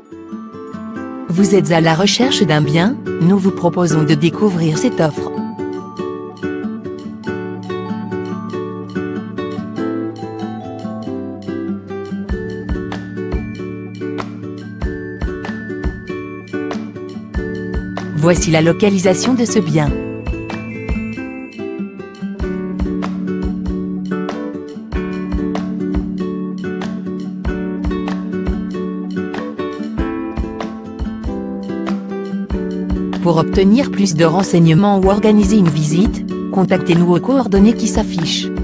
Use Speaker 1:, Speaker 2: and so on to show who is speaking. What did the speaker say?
Speaker 1: Vous êtes à la recherche d'un bien? Nous vous proposons de découvrir cette offre. Voici la localisation de ce bien. Pour obtenir plus de renseignements ou organiser une visite, contactez-nous aux coordonnées qui s'affichent.